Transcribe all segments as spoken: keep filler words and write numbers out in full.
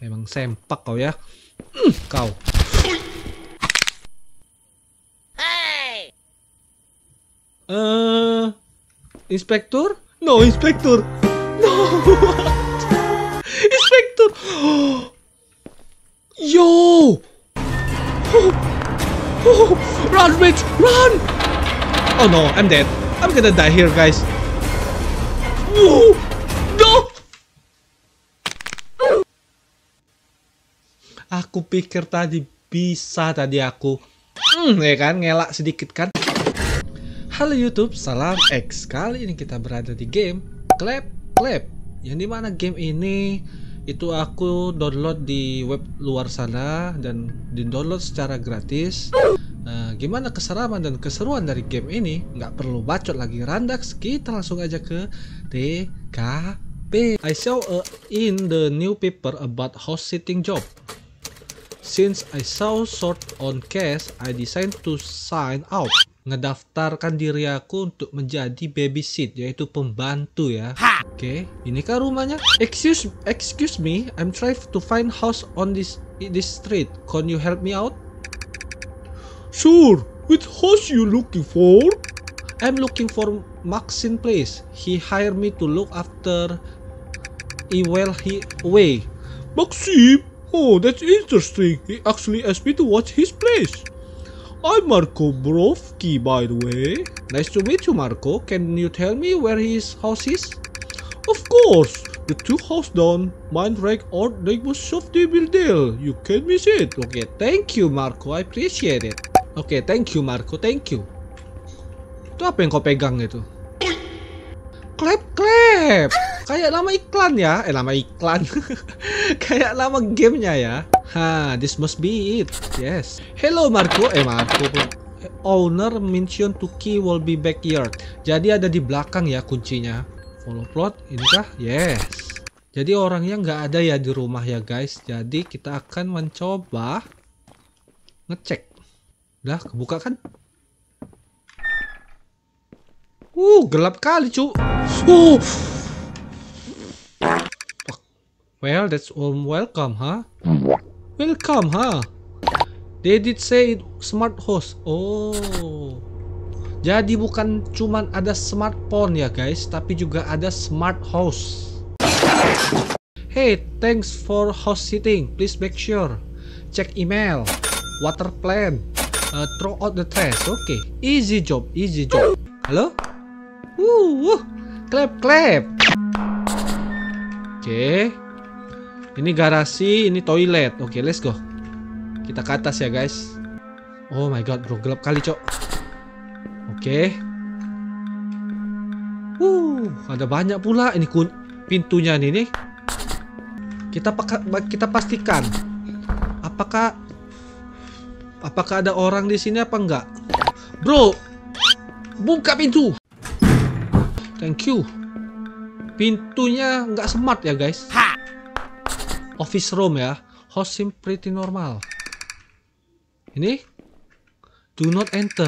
Memang sempak kau ya. Mm, kau. Hey! Uh, inspektur? No, inspektur. No. Inspektur. Yo. Run, bitch, run. Oh no, I'm dead. I'm gonna die here, guys. Woo. No. Aku pikir tadi bisa tadi aku. Hmm, ya kan, ngelak sedikit kan. Halo YouTube, salam X. Kali ini kita berada di game Clap Clap. Yang dimana game ini itu aku download di web luar sana dan di download secara gratis. Nah, gimana keseraman dan keseruan dari game ini? Nggak perlu bacot lagi randax, kita langsung aja ke T K P. I saw uh, in the new paper about house sitting job. Since I saw short on cash, I decided to sign out. Ngedaftarkan diri aku untuk menjadi babysit, yaitu pembantu ya. Oke, okay. Ini kah rumahnya? Excuse, excuse me, I'm trying to find house on this this street. Can you help me out? Sure. Which house you looking for? I'm looking for Maxine Place. He hired me to look after it while he away. Maxime? Oh, that's interesting. He actually asked me to watch his place. I'm Marco Brovki, by the way. Nice to meet you, Marco. Can you tell me where his house is? Of course. The two house down, mine right or they was Softy Bildel. You can miss it. Okay, thank you, Marco. I appreciate it. Okay, thank you, Marco. Thank you. Itu apa yang kau pegang itu? Clap, clap. Kayak nama iklan ya. Eh, nama iklan. Kayak nama gamenya ya. Ha, this must be it. Yes. Hello Marco. Eh Marco. Owner mention to key will be backyard. Jadi ada di belakang ya kuncinya. Follow plot. Ini kah? Yes. Jadi orangnya nggak ada ya di rumah ya guys. Jadi kita akan mencoba ngecek. Udah kebuka kan? Uh, gelap kali cu. Uh. Well, that's warm welcome, huh? Welcome, huh? They did say it smart house. Oh. Jadi bukan cuman ada smartphone ya guys, tapi juga ada smart house. Hey, thanks for house sitting. Please make sure. Check email, water plan, uh, throw out the trash. Oke, okay. Easy job, easy job. Halo? Wuh, clap clap. Oke. Okay. Ini garasi, ini toilet. Oke, okay, let's go. Kita ke atas ya, guys. Oh my god, bro, gelap kali, cok. Oke. Okay. Uh, ada banyak pula ini kun pintunya nih, nih. Kita kita pastikan apakah apakah ada orang di sini apa enggak? Bro, buka pintu. Thank you. Pintunya nggak smart ya, guys. Ha! Office room ya. House seem pretty normal. Ini do not enter.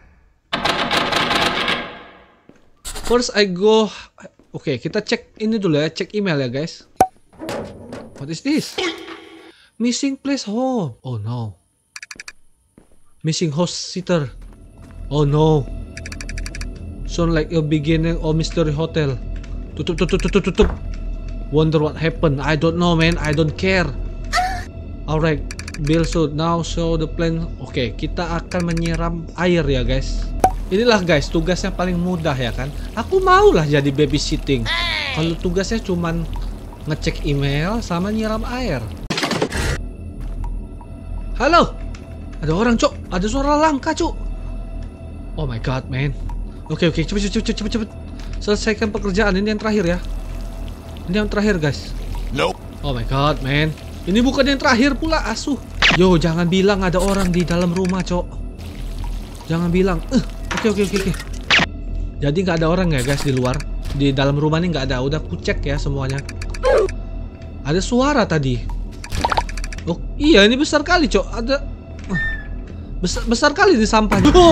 First I go. Oke, okay, kita cek ini dulu ya, cek email ya guys. What is this? Missing place home. Oh no. Missing house sitter. Oh no. Sound like a beginning of mystery hotel. Tutup tutup tutup tutup. Wonder what happened. I don't know, man. I don't care. Alright, Bill should now show the plan. Oke, okay, kita akan menyiram air ya guys. Inilah guys tugasnya paling mudah ya kan. Aku mau lah jadi babysitting. Kalau tugasnya cuman ngecek email sama nyiram air. Halo, ada orang cok. Ada suara langkah cok. Oh my god, man. Oke okay, oke, okay. cepet cepet cepet cepet cepet. Selesaikan pekerjaan ini yang terakhir ya. Ini yang terakhir guys. No. Oh my god, man. Ini bukan yang terakhir pula, asuh. Yo, jangan bilang ada orang di dalam rumah, cok. Jangan bilang. Uh, oke oke oke oke. Jadi nggak ada orang ya guys di luar. Di dalam rumah ini nggak ada. Udah ku cek ya semuanya. Ada suara tadi. Oh iya, ini besar kali, cok. Ada uh, besar besar kali di sampahnya. Oh.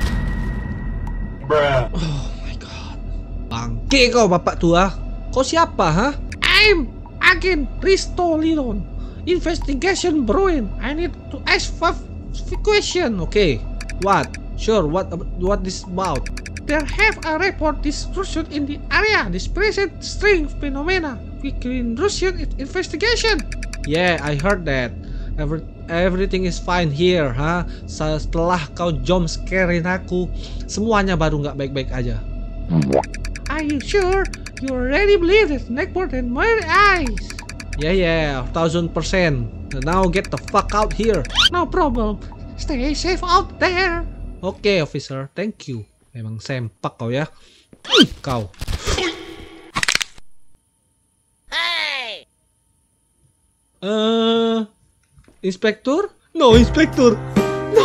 Oh my god. Bangke kau bapak tua. Kau siapa, ha? I'm Agen Risto Lilon. Investigation brewing. I need to ask five question. Okay. What? Sure. What? What this about? There have a report disruption in the area. This present string phenomena. Begin Russian investigation. Yeah, I heard that. Every, everything is fine here, huh? Setelah kau jump scarein aku, semuanya baru nggak baik-baik aja. Are you sure? You already believe it? Neckboard and my eyes. Yeah, yeah, thousand percent. Now get the fuck out here. No problem. Stay safe out there. Oke, okay, officer. Thank you. Emang sempak kau ya. Uh, kau. Hey! Uh, inspektur? No, inspektur. No.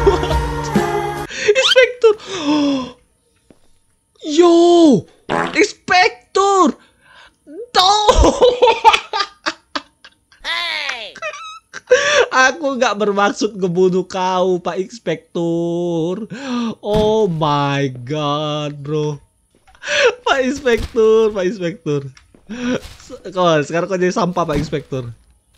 Inspektur. Yo, inspektur. No. Hey! Aku nggak bermaksud ngebunuh kau, Pak Inspektur. Oh my god, bro. Pak Inspektur, Pak Inspektur. Kau sekarang kau jadi sampah, Pak Inspektur.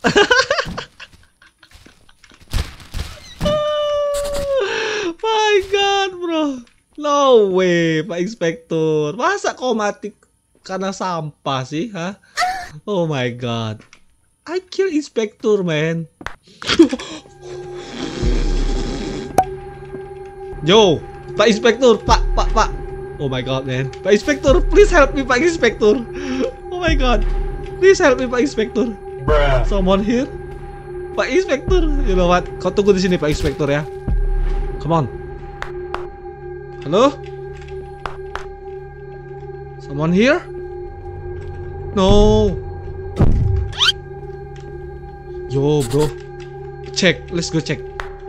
My god, bro. No way, Pak Inspektur. Masa kau mati karena sampah sih, ha? Oh my god. I kill Inspektur, man. Yo, Pak Inspektur, Pak, Pak, Pak. Oh my god, man. Pak Inspektur, please help me, Pak Inspektur. Oh my god. Please help me, Pak Inspektur. Bruh. Someone here? Pak Inspektur. You know what? Kau tunggu di sini, Pak Inspektur ya. Come on. Halo? Someone here? No. Yo, bro. Cek, let's go cek.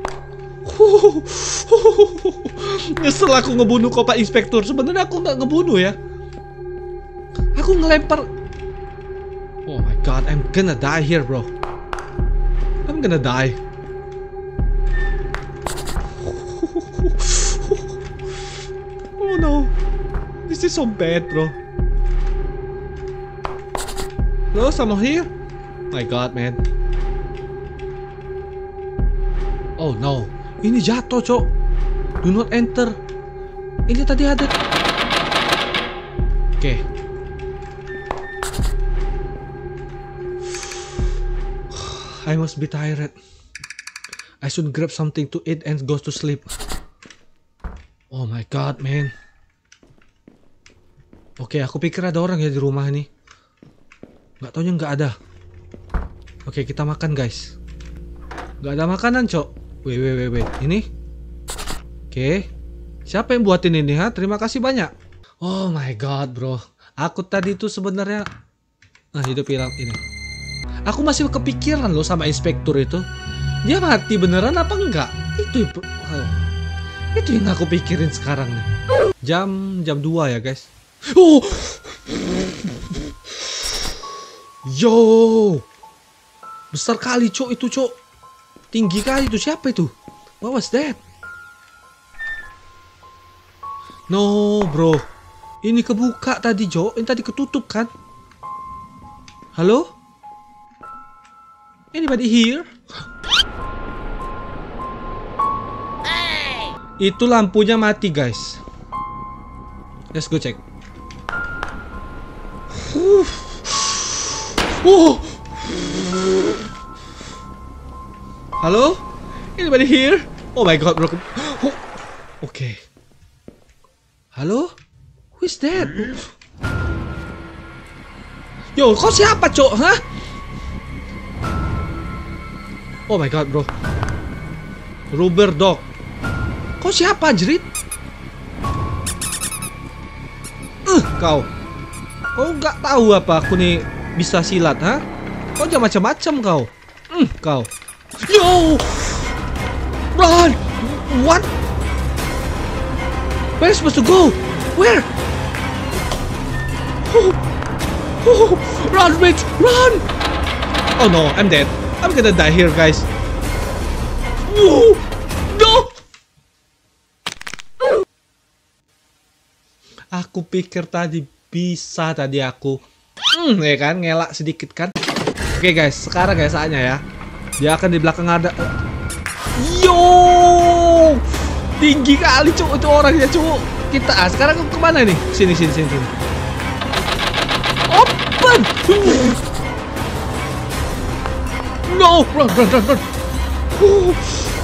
Nyesel aku ngebunuh kau, Pak Inspektur. Sebenarnya aku nggak ngebunuh ya. Aku ngelempar. Oh my god, I'm gonna die here, bro. I'm gonna die. Oh no. This is so bad, bro. Hello, someone here? My god, man. Oh no, ini jatuh, cok. Do not enter. Ini tadi ada. Oke. Okay. I must be tired. I should grab something to eat and go to sleep. Oh my god, man. Oke, okay, aku pikir ada orang ya di rumah ini. Nggak taunya nggak ada. Oke, okay, kita makan, guys. Nggak ada makanan, cok. Wait, wait, wait, wait. Ini? Oke. Okay. Siapa yang buatin ini, ha? Terima kasih banyak. Oh my god, bro. Aku tadi tuh sebenarnya. Nah, hidup hilang ini. Aku masih kepikiran loh sama inspektur itu. Dia mati beneran apa enggak? Itu oh. Itu yang aku pikirin sekarang nih. Jam jam dua ya, guys. Oh. Yo. Besar kali, cok, itu, cok. Tinggi kali itu. Siapa itu? What was that? No, bro. Ini kebuka tadi, Jo. Ini tadi ketutup kan? Halo? Anybody here? Hey! Itu lampunya mati, guys. Let's go check. Uh. Oh. Halo? Anybody here? Oh my god, bro. Oh. Oke. Okay. Halo? Who is that? Yo, kau siapa, cok? Hah? Oh my god, bro. Rubber dog. Kau siapa, jerit? Uh, kau. Kau nggak tahu apa aku nih bisa silat, ha? Kau jangan macam-macam kau. Hmm, kau. Yo! Run! What? Where are you supposed to go? Where? Oh. Oh. Run, bitch! Run! Oh no, I'm dead. I'm gonna die here, guys. Whoa! No! Aku pikir tadi bisa tadi aku. Hmm, ya kan, ngelak sedikit kan. Oke guys, sekarang ya saatnya ya. Dia akan di belakang ada. Yo, tinggi kali cuk itu orangnya cuk. Kita ah, sekarang ke kemana nih? Sini sini sini. sini. Open. No, run run run run. Uh.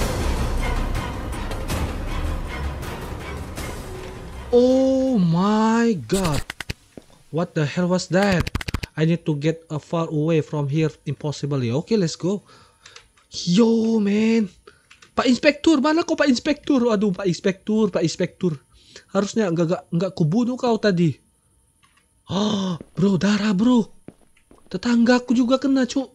Oh my god. What the hell was that? I need to get uh, far away from here impossibly. Okay, let's go. Yo, man. Pak Inspektur, mana kau Pak Inspektur? Aduh, Pak Inspektur, Pak Inspektur. Harusnya enggak enggak enggak kubunuh kau tadi. Oh, bro, darah, bro. Tetanggaku juga kena, cuk.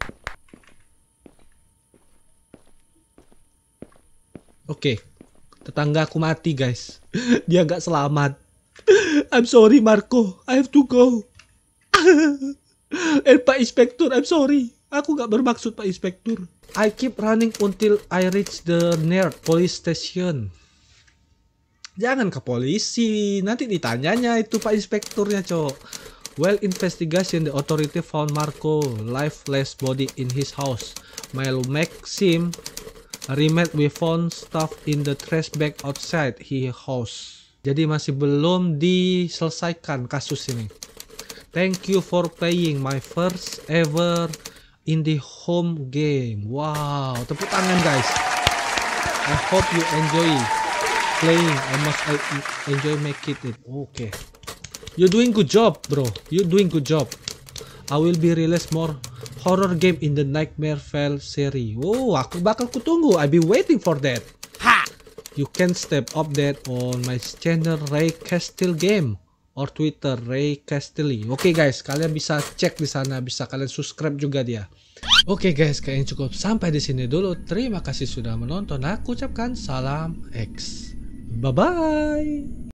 Oke. Okay. Tetanggaku mati, guys. Dia nggak selamat. I'm sorry, Marco. I have to go. Eh, Pak Inspektur, I'm sorry. Aku nggak bermaksud, Pak Inspektur. I keep running until I reach the near police station. Jangan ke polisi. Nanti ditanyanya itu Pak Inspekturnya, cok. Well, investigation, the authority found Marco lifeless body in his house. While Maxim remained, we found stuff in the trash bag outside his house. Jadi masih belum diselesaikan kasus ini. Thank you for playing my first ever indie home game. Wow, tepuk tangan guys. I hope you enjoy playing. I must enjoy making it. Oke. Okay. You doing good job, bro. You doing good job. I will be release more horror game in the Nightmare Vale series. Oh, aku bakal kutunggu. I be waiting for that. Ha! You can step up that on my channel Ray Castle Game or Twitter Ray Castelli. Oke okay, guys, kalian bisa cek di sana, bisa kalian subscribe juga dia. Oke okay, guys, kayaknya cukup sampai di sini dulu. Terima kasih sudah menonton. Aku ucapkan salam X. Bye bye.